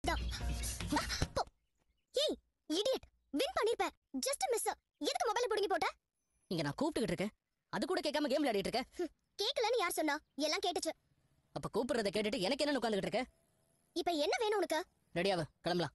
தான். ஏய் idiot, win பண்ணிருப்ப. Just miss. எதுக்கு மொபைல புடுங்கி போட்ட? இங்க நான் கூப்பிட்டுக்கிட்டு இருக்கேன், அது கூட கேட்காம கேம் விளையாடிட்டு இருக்க. கேக்கலன்னு யார் சொன்னா? எல்லாம் கேட்டுச்சு. அப்ப கூப்பிடுறத கேட்டுட்டு எனக்கு என்ன உட்கார்ந்துகிட்டு இருக்க? இப்ப என்ன வேணும் உனக்கு? ரெடியாவ, கிளம்பலாம்.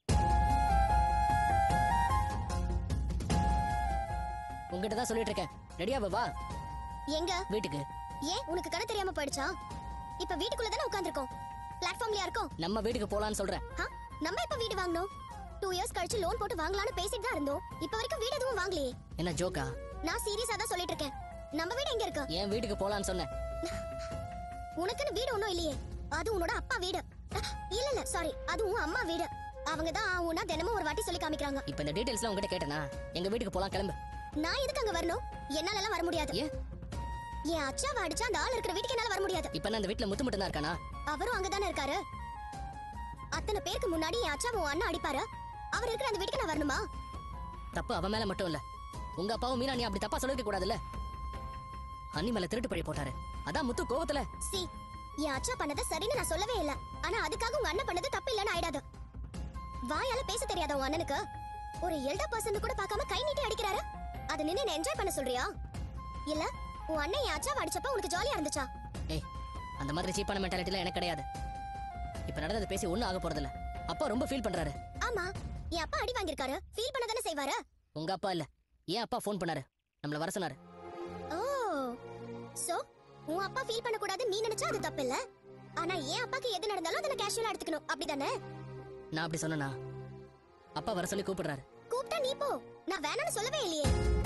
உங்ககிட்ட தான் சொல்லிட்டு இருக்கேன், ரெடியாவ வா. எங்க? வீட்டுக்கு. ஏன் உனக்கு கண்ணு தெரியாம போயிடுச்சா? இப்ப வீட்டுக்குள்ள தானே உட்கார்ந்திருக்கோம். பிளாட்ஃபார்ம்லயா இருக்கோம்? நம்ம வீட்டுக்கு போலான்னு சொல்றேன். நம்ம இப்ப வீடு வாங்கணும். 2 இயர்ஸ் கழிச்சு லோன் போட்டு வாங்கலாம்னு பேசிட்டு தான் இருந்தோம். இப்ப வரைக்கும் வீடு எதுவும் வாங்கலையே. என்ன ஜோக்கா? நான் சீரியஸா தான் சொல்லிட்டு இருக்கேன். நம்ம வீடு எங்க இருக்கு? என் வீட்டுக்கு போலான்னு சொன்னேன். உனக்குன்னு வீடு ஒண்ணும் இல்லையே. அது உன்னோட அப்பா வீடு. இல்ல சாரி, அது உன் அம்மா வீடு. அவங்க தான் ஆவுனா தினமும் ஒரு வாட்டி சொல்லி காமிக்கறாங்க. இப்போ இந்த டீடைல்ஸ்லாம் உங்ககிட்ட கேட்டனா? எங்க வீட்டுக்கு போலாம், கிளம்பு. நான் எதுக்கு அங்க வரணும்? என்னால எல்லாம் வர முடியாது. ஏன்? என் அச்சாவை அடிச்சா அந்த ஆள் இருக்கிற வீட்டுக்கு என்னால வர முடியாது. இப்போ நான் இந்த வீட்ல முத்து மட்டும் தான் இருக்கானா? அவரும் அங்க தானே இருக்காரு. அத்தனை பேருக்கு முன்னாடி என் அச்சாவை உன் அண்ணா அடிப்பாரு. அவர் இருக்கிற அந்த வீட்டுக்கு நான் வரணுமா? தப்பு அவன் மேல மட்டும் இல்ல, உங்க அப்பாவும் மீனா நீ அப்படி தப்பா சொல்லிருக்க கூடாதுல்ல. அண்ணி மேல திருட்டு பழி போட்டாரு, அதான் முத்து கோவத்துல. சி, என் அச்சா பண்ணது சரின்னு நான் சொல்லவே இல்ல. ஆனா அதுக்காக உங்க அண்ணன் பண்ணது தப்பு இல்லன்னு ஆயிடாது. வாயால பேச தெரியாத உன் அண்ணனுக்கு ஒரு எல்டர் பர்சன் கூட பார்க்காம கை நீட்டி அடிக்கிறாரு. அதை நின்னு என்ஜாய் பண்ண சொல்றியா? இல்ல உன் அண்ணன் என் அச்சாவை அடிச்சப்ப உனக்கு ஜாலியா இருந்துச்சா? ஏய், அந்த மாதிரி சீப்பான மென்டாலிட்டில எனக்கு கிடையாது. இப்ப நடந்தது பேசி ஒண்ணும் ஆக போறது இல்ல. அப்பா ரொம்ப ஃபீல் பண்றாரு. ஆமா, என் அப்பா அடி வாங்கிருக்காரு, ஃபீல் பண்ண தானே செய்வாரு. உங்க அப்பா இல்ல, ஏன் அப்பா ஃபோன் பண்ணாரு, நம்மள வர சொன்னாரு. ஓ, சோ உன் அப்பா ஃபீல் பண்ண கூடாது நீ நினைச்சா அது தப்பு இல்ல. ஆனா என் அப்பாக்கு எது நடந்தாலும் அத கேஷுவலா எடுத்துக்கணும், அப்படிதானே? நான் அப்படி சொன்னனா? அப்பா வர சொல்லி கூப்பிடுறாரு. கூப்பிட்டா நீ போ, நான் வேணாம்னு சொல்லவே இல்லையே.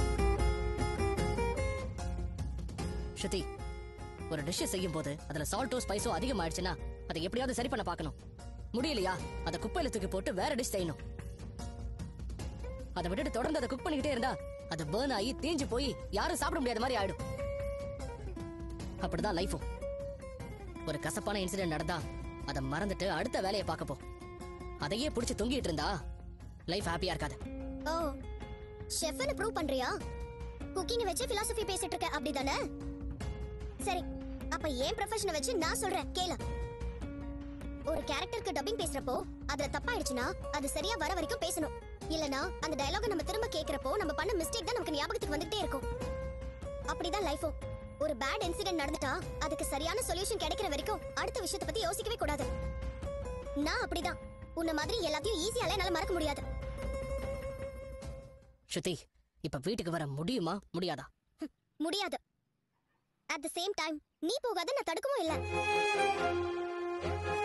ஸ்ருதி, ஒரு டிஷ் செய்யும் போது அதுல சால்ட்டோ ஸ்பைஸோ அதிகமாயிடுச்சுன்னா அதை எப்படியாவது சரி பண்ண பார்க்கணும். முடியலையா அதை குப்பையில தூக்கி போட்டு வேற டிஷ் செய்யணும். அதை விட்டுட்டு தொடர்ந்து அதை குக் பண்ணிக்கிட்டே இருந்தா அது பர்ன் ஆகி தீஞ்சு போய் யாரும் சாப்பிட முடியாத மாதிரி ஆயிடும். அப்படிதான் லைஃபும். ஒரு கசப்பான இன்சிடென்ட் நடந்தா அதை மறந்துட்டு அடுத்த வேலையை பார்க்க போ. அதையே புடிச்சு தொங்கிட்டு இருந்தா லைஃப் ஹாப்பியா இருக்காது. ஓ, ஷெஃப்னு ப்ரூவ் பண்றியா? குக்கிங் வச்சு philosophy பேசிட்டு இருக்க, அப்படிதானே? சரி, அப்ப ஏன் ப்ரொஃபஷனை வச்சு நான் சொல்றேன் கேளு. ஒரு கேரக்டருக்கு டப்பிங் பேசுறப்போ அதுல தப்பாயிடுச்சுனா அது சரியா வர வரைக்கும் பேசணும். இல்லனா அந்த டயலாக நம்ம திரும்ப கேக்குறப்போ நம்ம பண்ண மிஸ்டேக் தான் நமக்கு ஞாபகத்துக்கு வந்துட்டே இருக்கும். அப்படிதான் லைஃபும். ஒரு பேட் இன்சிடென்ட் நடந்துட்டா அதுக்கு சரியான சொல்யூஷன் கிடைக்கிற வரைக்கும் அடுத்த விஷயத்தை பத்தி யோசிக்கவே கூடாது. நான் அப்படிதான். உன்ன மாதிரி எல்லாத்தையும் ஈஸியால என்னால மறக்க முடியாது. ஸ்ருதி, இப்ப வீட்டுக்கு வர முடியுமா முடியாதா? முடியாது. அட் தி சேம் டைம் நீ போகாத நான் தடுக்கவும் இல்ல.